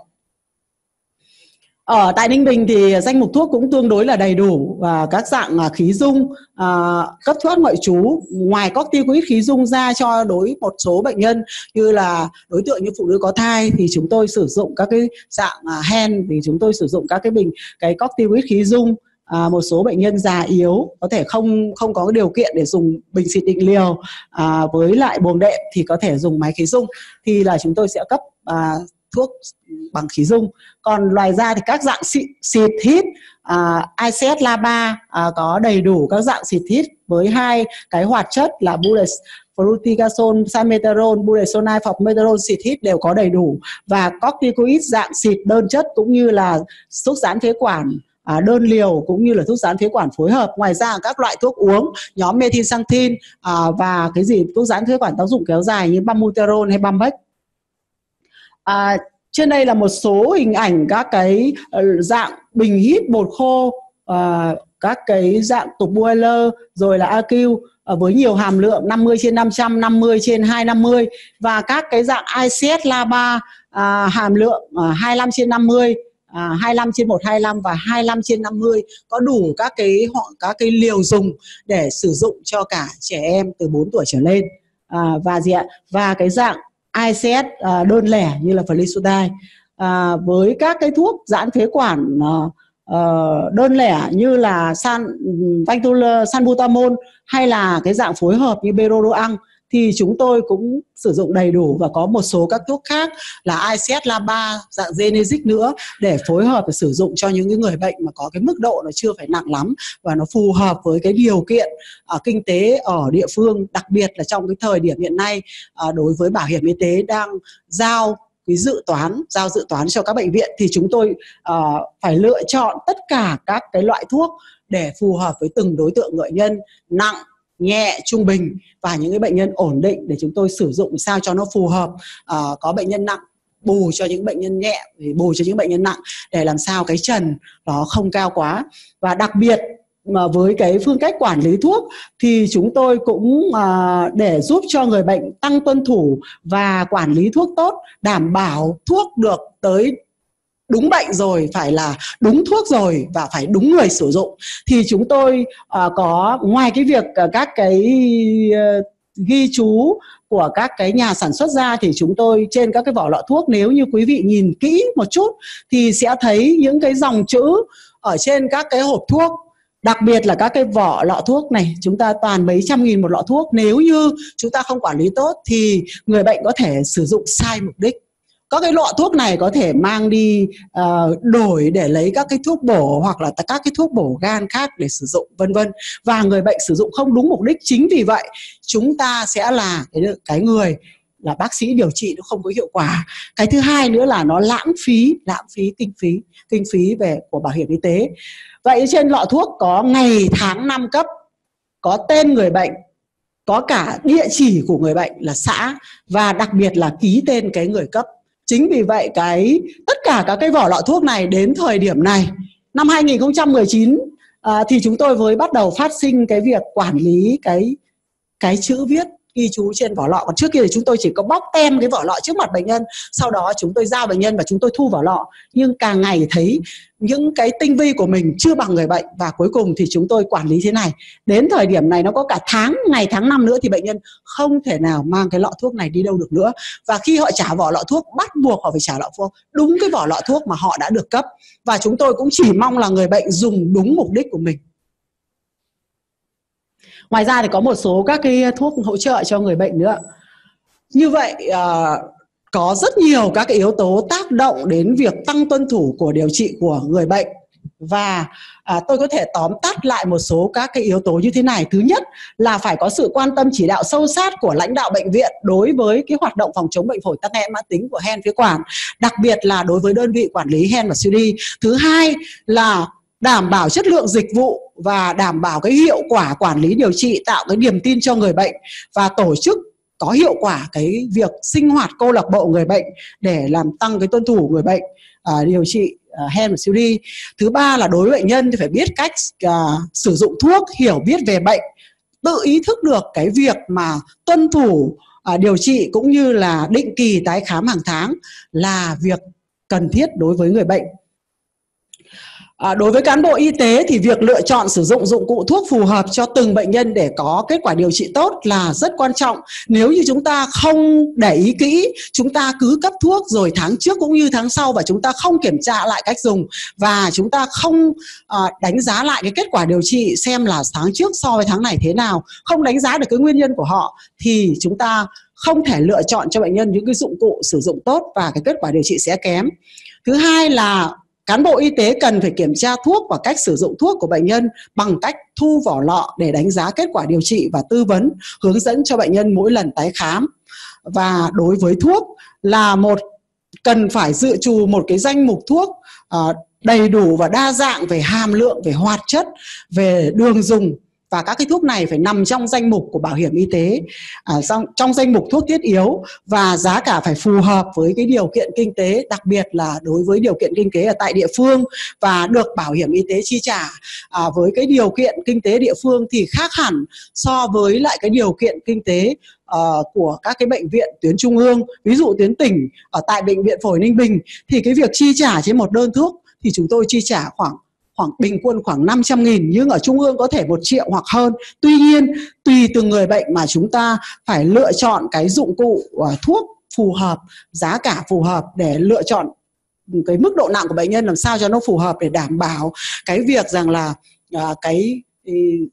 [SPEAKER 1] Ở tại Ninh Bình thì danh mục thuốc cũng tương đối là đầy đủ, và các dạng khí dung, à, cấp thoát ngoại trú, ngoài corticoid khí dung ra cho đối một số bệnh nhân như là đối tượng như phụ nữ có thai thì chúng tôi sử dụng các cái dạng à, hen thì chúng tôi sử dụng các cái bình cái corticoid khí dung. À, một số bệnh nhân già yếu có thể không không có điều kiện để dùng bình xịt định liều à, với lại buồng đệm thì có thể dùng máy khí dung, thì là chúng tôi sẽ cấp à, thuốc bằng khí dung. Còn ngoài ra thì các dạng xịt, xịt hít à, i xê ét Laba à, có đầy đủ các dạng xịt hít với hai cái hoạt chất là Bules, fluticasone, salmeterol, budesonide, formoterol xịt hít đều có đầy đủ, và corticoid dạng xịt đơn chất cũng như là thuốc giãn phế quản À, đơn liều cũng như là thuốc giãn phế quản phối hợp. Ngoài ra các loại thuốc uống nhóm methylxanthine à, và cái gì thuốc giãn phế quản tác dụng kéo dài như Bamuterol hay Bambex. À, trên đây là một số hình ảnh các cái uh, dạng bình hít bột khô, uh, các cái dạng tục boiler rồi là a quy uh, với nhiều hàm lượng năm mươi trên năm trăm, năm mươi trên hai trăm năm mươi, và các cái dạng i xê ét Laba uh, hàm lượng uh, hai mươi lăm trên năm mươi, À, hai mươi lăm trên một trăm hai mươi lăm và hai mươi lăm trên năm mươi, có đủ các cái họ các cái liều dùng để sử dụng cho cả trẻ em từ bốn tuổi trở lên. À, và gì ạ? Và cái dạng i xê ét à, đơn lẻ như là Flisutide. À, với các cái thuốc giãn phế quản à, à, đơn lẻ như là san salbutamol hay là cái dạng phối hợp như Berodoang thì chúng tôi cũng sử dụng đầy đủ, và có một số các thuốc khác là i xê ét Laba dạng Genesic nữa để phối hợp để sử dụng cho những cái người bệnh mà có cái mức độ nó chưa phải nặng lắm và nó phù hợp với cái điều kiện uh, kinh tế ở địa phương, đặc biệt là trong cái thời điểm hiện nay uh, đối với bảo hiểm y tế đang giao cái dự toán giao dự toán cho các bệnh viện thì chúng tôi uh, phải lựa chọn tất cả các cái loại thuốc để phù hợp với từng đối tượng bệnh nhân nặng, nhẹ, trung bình và những cái bệnh nhân ổn định để chúng tôi sử dụng sao cho nó phù hợp. À, có bệnh nhân nặng bù cho những bệnh nhân nhẹ, bù cho những bệnh nhân nặng để làm sao cái trần nó không cao quá. Và đặc biệt mà với cái phương cách quản lý thuốc thì chúng tôi cũng à, để giúp cho người bệnh tăng tuân thủ và quản lý thuốc tốt, đảm bảo thuốc được tới đúng bệnh rồi, phải là đúng thuốc rồi và phải đúng người sử dụng, thì chúng tôi uh, có ngoài cái việc uh, các cái uh, ghi chú của các cái nhà sản xuất ra thì chúng tôi trên các cái vỏ lọ thuốc, nếu như quý vị nhìn kỹ một chút thì sẽ thấy những cái dòng chữ ở trên các cái hộp thuốc. Đặc biệt là các cái vỏ lọ thuốc này, chúng ta toàn mấy trăm nghìn một lọ thuốc, nếu như chúng ta không quản lý tốt thì người bệnh có thể sử dụng sai mục đích. Các cái lọ thuốc này có thể mang đi uh, đổi để lấy các cái thuốc bổ hoặc là các cái thuốc bổ gan khác để sử dụng, vân vân. Và người bệnh sử dụng không đúng mục đích. Chính vì vậy chúng ta sẽ là cái, cái người là bác sĩ điều trị nó không có hiệu quả. Cái thứ hai nữa là nó lãng phí, lãng phí kinh phí, kinh phí về của bảo hiểm y tế. Vậy trên lọ thuốc có ngày, tháng, năm cấp, có tên người bệnh, có cả địa chỉ của người bệnh là xã, và đặc biệt là ký tên cái người cấp. Chính vì vậy cái tất cả các cái vỏ lọ thuốc này đến thời điểm này năm hai nghìn không trăm mười chín à, thì chúng tôi mới bắt đầu phát sinh cái việc quản lý cái cái chữ viết ghi chú trên vỏ lọ. Còn trước kia thì chúng tôi chỉ có bóc tem cái vỏ lọ trước mặt bệnh nhân, sau đó chúng tôi giao bệnh nhân và chúng tôi thu vỏ lọ. Nhưng càng ngày thấy những cái tinh vi của mình chưa bằng người bệnh, và cuối cùng thì chúng tôi quản lý thế này. Đến thời điểm này nó có cả tháng, ngày tháng năm nữa thì bệnh nhân không thể nào mang cái lọ thuốc này đi đâu được nữa. Và khi họ trả vỏ lọ thuốc, bắt buộc họ phải trả lọ thuốc đúng cái vỏ lọ thuốc mà họ đã được cấp. Và chúng tôi cũng chỉ mong là người bệnh dùng đúng mục đích của mình. Ngoài ra thì có một số các cái thuốc hỗ trợ cho người bệnh nữa. Như vậy uh, có rất nhiều các cái yếu tố tác động đến việc tăng tuân thủ của điều trị của người bệnh. Và à, tôi có thể tóm tắt lại một số các cái yếu tố như thế này. Thứ nhất là phải có sự quan tâm chỉ đạo sâu sát của lãnh đạo bệnh viện đối với cái hoạt động phòng chống bệnh phổi tắc nghẽn mãn tính của hen phế quản, đặc biệt là đối với đơn vị quản lý hen và xê đê. Thứ hai là đảm bảo chất lượng dịch vụ và đảm bảo cái hiệu quả quản lý điều trị, tạo cái niềm tin cho người bệnh, và tổ chức có hiệu quả cái việc sinh hoạt câu lạc bộ người bệnh để làm tăng cái tuân thủ người bệnh à, điều trị uh, hen và xê ô đê. Thứ ba là đối với bệnh nhân thì phải biết cách uh, sử dụng thuốc, hiểu biết về bệnh, tự ý thức được cái việc mà tuân thủ uh, điều trị cũng như là định kỳ tái khám hàng tháng là việc cần thiết đối với người bệnh. À, đối với cán bộ y tế thì việc lựa chọn sử dụng dụng cụ thuốc phù hợp cho từng bệnh nhân để có kết quả điều trị tốt là rất quan trọng. Nếu như chúng ta không để ý kỹ, chúng ta cứ cấp thuốc rồi tháng trước cũng như tháng sau và chúng ta không kiểm tra lại cách dùng và chúng ta không à, đánh giá lại cái kết quả điều trị xem là tháng trước so với tháng này thế nào, không đánh giá được cái nguyên nhân của họ thì chúng ta không thể lựa chọn cho bệnh nhân những cái dụng cụ sử dụng tốt và cái kết quả điều trị sẽ kém. Thứ hai là cán bộ y tế cần phải kiểm tra thuốc và cách sử dụng thuốc của bệnh nhân bằng cách thu vỏ lọ để đánh giá kết quả điều trị và tư vấn, hướng dẫn cho bệnh nhân mỗi lần tái khám. Và đối với thuốc là một cần phải dự trù một cái danh mục thuốc uh, đầy đủ và đa dạng về hàm lượng, về hoạt chất, về đường dùng. Và các cái thuốc này phải nằm trong danh mục của bảo hiểm y tế, à, trong, trong danh mục thuốc thiết yếu và giá cả phải phù hợp với cái điều kiện kinh tế, đặc biệt là đối với điều kiện kinh tế ở tại địa phương và được bảo hiểm y tế chi trả. À, với cái điều kiện kinh tế địa phương thì khác hẳn so với lại cái điều kiện kinh tế Uh, của các cái bệnh viện tuyến trung ương. Ví dụ tuyến tỉnh ở tại Bệnh viện Phổi Ninh Bình thì cái việc chi trả trên một đơn thuốc thì chúng tôi chi trả khoảng khoảng bình quân khoảng năm trăm nghìn, nhưng ở trung ương có thể một triệu hoặc hơn. Tuy nhiên, tùy từng người bệnh mà chúng ta phải lựa chọn cái dụng cụ uh, thuốc phù hợp, giá cả phù hợp để lựa chọn cái mức độ nặng của bệnh nhân làm sao cho nó phù hợp để đảm bảo cái việc rằng là uh, cái uh,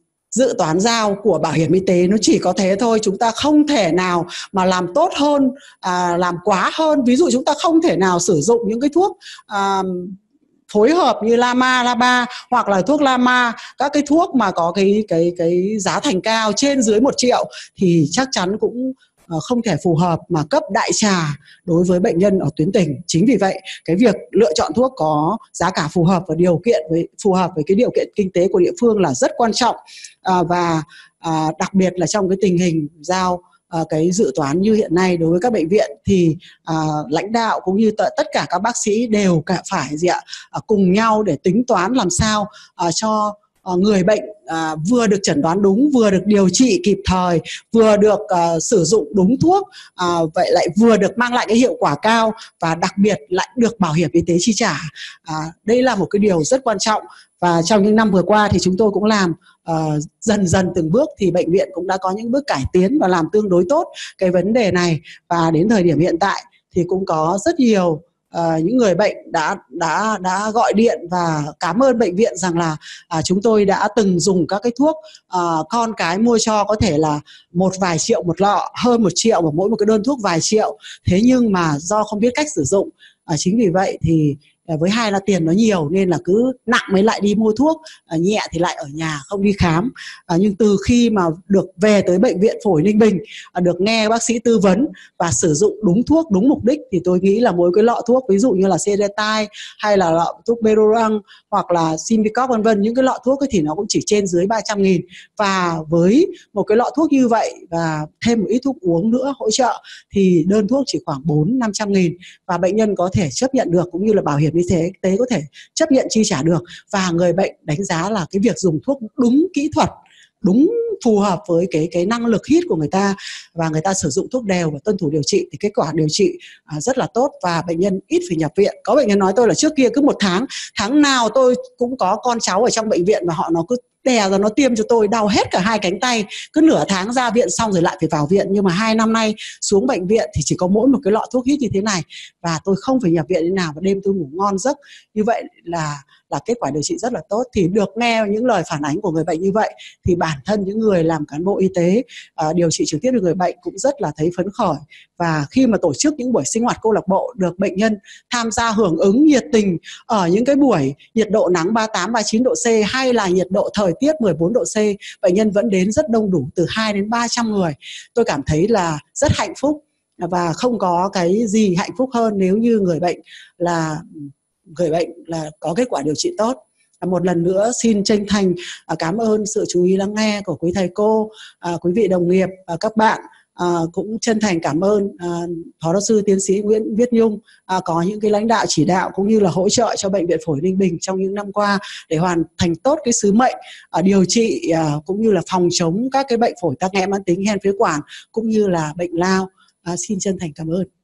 [SPEAKER 1] dự toán giao của bảo hiểm y tế nó chỉ có thế thôi. Chúng ta không thể nào mà làm tốt hơn, à, làm quá hơn. Ví dụ chúng ta không thể nào sử dụng những cái thuốc à, phối hợp như Lama, Laba hoặc là thuốc Lama, các cái thuốc mà có cái cái cái giá thành cao trên dưới một triệu thì chắc chắn cũng không thể phù hợp mà cấp đại trà đối với bệnh nhân ở tuyến tỉnh. Chính vì vậy cái việc lựa chọn thuốc có giá cả phù hợp và điều kiện với phù hợp với cái điều kiện kinh tế của địa phương là rất quan trọng, à, và à, đặc biệt là trong cái tình hình giao à, cái dự toán như hiện nay đối với các bệnh viện thì à, lãnh đạo cũng như tất cả các bác sĩ đều cả phải gì ạ à, cùng nhau để tính toán làm sao à, cho người bệnh à, vừa được chẩn đoán đúng, vừa được điều trị kịp thời, vừa được à, sử dụng đúng thuốc, à, vậy lại vừa được mang lại cái hiệu quả cao và đặc biệt lại được bảo hiểm y tế chi trả. À, đây là một cái điều rất quan trọng và trong những năm vừa qua thì chúng tôi cũng làm uh, dần dần từng bước thì bệnh viện cũng đã có những bước cải tiến và làm tương đối tốt cái vấn đề này, và đến thời điểm hiện tại thì cũng có rất nhiều Uh, những người bệnh đã đã đã gọi điện và cảm ơn bệnh viện rằng là uh, chúng tôi đã từng dùng các cái thuốc uh, con cái mua cho có thể là một vài triệu một lọ, hơn một triệu và mỗi một cái đơn thuốc vài triệu, thế nhưng mà do không biết cách sử dụng, uh, chính vì vậy thì với hai là tiền nó nhiều nên là cứ nặng mới lại đi mua thuốc, à, nhẹ thì lại ở nhà không đi khám. À, nhưng từ khi mà được về tới Bệnh viện Phổi Ninh Bình, à, được nghe bác sĩ tư vấn và sử dụng đúng thuốc đúng mục đích thì tôi nghĩ là mỗi cái lọ thuốc ví dụ như là Seretide hay là lọ thuốc Berorang hoặc là Symbicort vân vân, những cái lọ thuốc ấy thì nó cũng chỉ trên dưới ba trăm nghìn, và với một cái lọ thuốc như vậy và thêm một ít thuốc uống nữa hỗ trợ thì đơn thuốc chỉ khoảng bốn năm trăm nghìn và bệnh nhân có thể chấp nhận được, cũng như là bảo hiểm y tế, tế có thể chấp nhận chi trả được, và người bệnh đánh giá là cái việc dùng thuốc đúng kỹ thuật, đúng phù hợp với cái cái năng lực hít của người ta và người ta sử dụng thuốc đều và tuân thủ điều trị thì kết quả điều trị à, rất là tốt và bệnh nhân ít phải nhập viện. Có bệnh nhân nói tôi là trước kia cứ một tháng tháng nào tôi cũng có con cháu ở trong bệnh viện và họ nó cứ đè ra nó tiêm cho tôi đau hết cả hai cánh tay, cứ nửa tháng ra viện xong rồi lại phải vào viện, nhưng mà hai năm nay xuống bệnh viện thì chỉ có mỗi một cái lọ thuốc hít như thế này và tôi không phải nhập viện như nào và đêm tôi ngủ ngon giấc. Như vậy là là kết quả điều trị rất là tốt. Thì được nghe những lời phản ánh của người bệnh như vậy thì bản thân những người làm cán bộ y tế uh, điều trị trực tiếp được người bệnh cũng rất là thấy phấn khởi, và khi mà tổ chức những buổi sinh hoạt câu lạc bộ được bệnh nhân tham gia hưởng ứng nhiệt tình ở những cái buổi nhiệt độ nắng ba mươi tám, ba mươi chín độ C hay là nhiệt độ thời tiết mười bốn độ C, bệnh nhân vẫn đến rất đông đủ, từ hai đến ba trăm người. Tôi cảm thấy là rất hạnh phúc và không có cái gì hạnh phúc hơn nếu như người bệnh là người bệnh là có kết quả điều trị tốt. Một lần nữa xin chân thành cảm ơn sự chú ý lắng nghe của quý thầy cô, quý vị đồng nghiệp, các bạn À, cũng chân thành cảm ơn à, Phó giáo sư tiến sĩ Nguyễn Viết Nhung à, có những cái lãnh đạo chỉ đạo cũng như là hỗ trợ cho Bệnh viện Phổi Ninh Bình trong những năm qua để hoàn thành tốt cái sứ mệnh à, điều trị à, cũng như là phòng chống các cái bệnh phổi tắc nghẽn mãn tính, hen phế quản cũng như là bệnh lao. À, xin chân thành cảm ơn.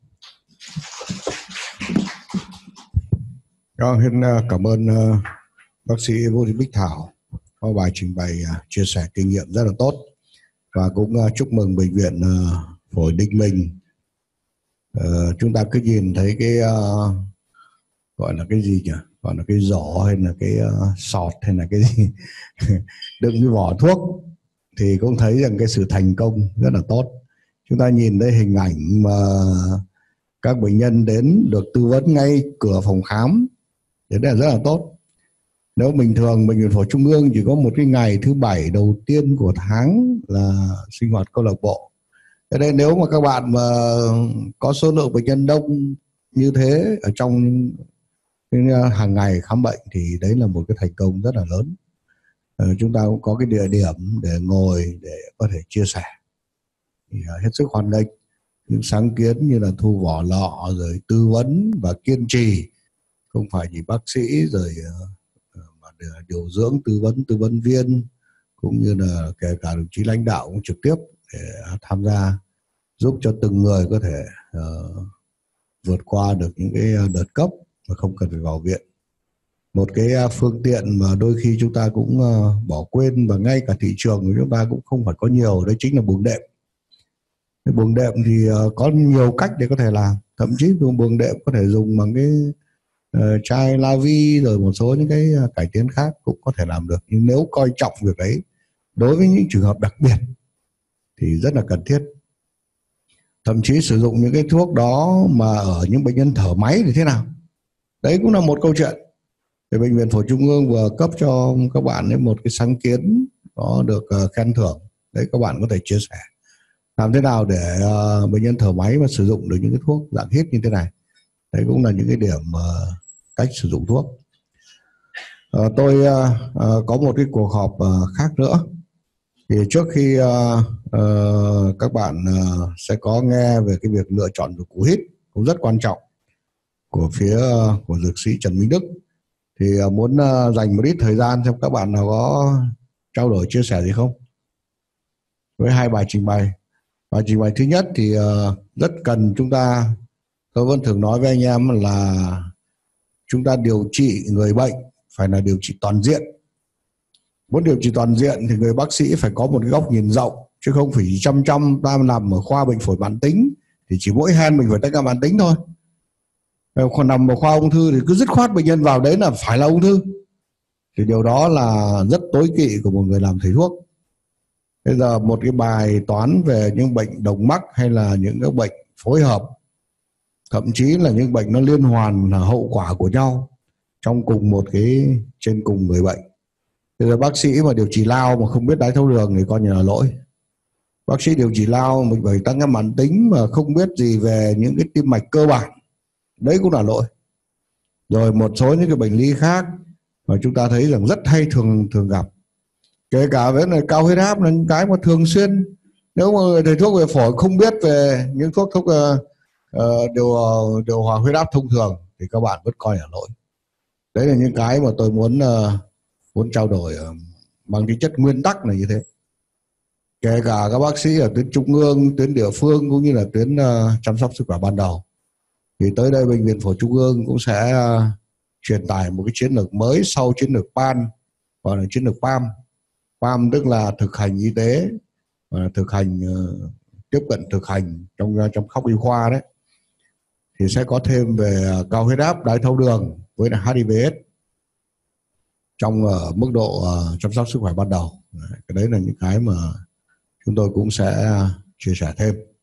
[SPEAKER 2] Rồi, cảm ơn uh, bác sĩ Vũ Thị Bích Thảo có bài trình bày uh, chia sẻ kinh nghiệm rất là tốt, và cũng uh, chúc mừng Bệnh viện uh, Phổi Ninh Bình. Uh, chúng ta cứ nhìn thấy cái uh, gọi là cái gì nhỉ, gọi là cái giỏ hay là cái uh, sọt hay là cái gì đựng cái vỏ thuốc thì cũng thấy rằng cái sự thành công rất là tốt. Chúng ta nhìn thấy hình ảnh mà các bệnh nhân đến được tư vấn ngay cửa phòng khám thì đấy là rất là tốt. Nếu bình thường Bệnh viện Phổi Trung ương chỉ có một cái ngày thứ bảy đầu tiên của tháng là sinh hoạt câu lạc bộ. Thế nên nếu mà các bạn mà có số lượng bệnh nhân đông như thế ở trong hàng ngày khám bệnh thì đấy là một cái thành công rất là lớn. Ờ, chúng ta cũng có cái địa điểm để ngồi để có thể chia sẻ. Thì hết sức hoan nghênh những sáng kiến như là thu vỏ lọ rồi tư vấn và kiên trì, không phải chỉ bác sĩ rồi mà điều dưỡng, tư vấn tư vấn viên cũng như là kể cả đồng chí lãnh đạo cũng trực tiếp để tham gia giúp cho từng người có thể uh, vượt qua được những cái đợt cấp mà không cần phải vào viện. Một cái phương tiện mà đôi khi chúng ta cũng uh, bỏ quên và ngay cả thị trường của chúng ta cũng không phải có nhiều, đấy chính là buồng đệm. Cái buồng đệm thì uh, có nhiều cách để có thể làm, thậm chí buồng đệm có thể dùng bằng cái uh, chai la vi rồi một số những cái uh, cải tiến khác cũng có thể làm được. Nhưng nếu coi trọng việc đấy đối với những trường hợp đặc biệt thì rất là cần thiết. Thậm chí sử dụng những cái thuốc đó mà ở những bệnh nhân thở máy thì thế nào, đấy cũng là một câu chuyện. Thì Bệnh viện Phổi Trung ương vừa cấp cho các bạn ấy một cái sáng kiến có được uh, khen thưởng. Đấy, các bạn có thể chia sẻ làm thế nào để uh, bệnh nhân thở máy mà sử dụng được những cái thuốc dạng hít như thế này. Đấy cũng là những cái điểm uh, cách sử dụng thuốc. uh, Tôi uh, uh, có một cái cuộc họp uh, khác nữa. Thì trước khi uh, uh, các bạn uh, sẽ có nghe về cái việc lựa chọn của cú hít cũng rất quan trọng của phía uh, của dược sĩ Trần Minh Đức, thì uh, muốn uh, dành một ít thời gian xem các bạn nào có trao đổi chia sẻ gì không với hai bài trình bày. Bài trình bày thứ nhất thì uh, rất cần chúng ta, tôi vẫn thường nói với anh em là chúng ta điều trị người bệnh phải là điều trị toàn diện. Muốn điều trị toàn diện thì người bác sĩ phải có một cái góc nhìn rộng, chứ không phải chăm chăm ta làm ở khoa bệnh phổi mãn tính thì chỉ mỗi hen mình phải tách ra mãn tính thôi. Còn nằm ở khoa ung thư thì cứ dứt khoát bệnh nhân vào đấy là phải là ung thư, thì điều đó là rất tối kỵ của một người làm thầy thuốc. Bây giờ một cái bài toán về những bệnh đồng mắc hay là những cái bệnh phối hợp, thậm chí là những bệnh nó liên hoàn là hậu quả của nhau trong cùng một cái trên cùng người bệnh. Bây giờ bác sĩ mà điều trị lao mà không biết đái tháo đường thì coi như là lỗi. Bác sĩ điều trị lao mình phải tăng cái mãn tính mà không biết gì về những cái tim mạch cơ bản, đấy cũng là lỗi. Rồi một số những cái bệnh lý khác mà chúng ta thấy rằng rất hay thường thường gặp, kể cả với này cao huyết áp là những cái mà thường xuyên, nếu mà người thầy thuốc về phổi không biết về những thuốc thuốc uh, uh, điều điều hòa huyết áp thông thường thì các bạn vẫn coi là lỗi. Đấy là những cái mà tôi muốn uh, muốn trao đổi uh, bằng tính chất nguyên tắc là như thế. Kể cả các bác sĩ ở tuyến trung ương, tuyến địa phương cũng như là tuyến uh, chăm sóc sức khỏe ban đầu, thì tới đây Bệnh viện Phổi Trung ương cũng sẽ uh, truyền tải một cái chiến lược mới sau chiến lược pê a en, gọi là chiến lược pê a em. pê a em tức là thực hành y tế, và thực hành uh, tiếp cận thực hành trong trong khóc y khoa đấy, thì sẽ có thêm về uh, cao huyết áp, đái tháo đường với là hát i vê ết trong uh, mức độ uh, chăm sóc sức khỏe ban đầu. Đấy, cái đấy là những cái mà chúng tôi cũng sẽ uh, chia sẻ thêm.